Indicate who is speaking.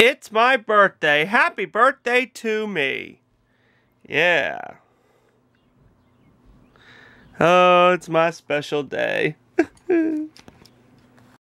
Speaker 1: It's my birthday. Happy birthday to me. Yeah. Oh, it's my special day.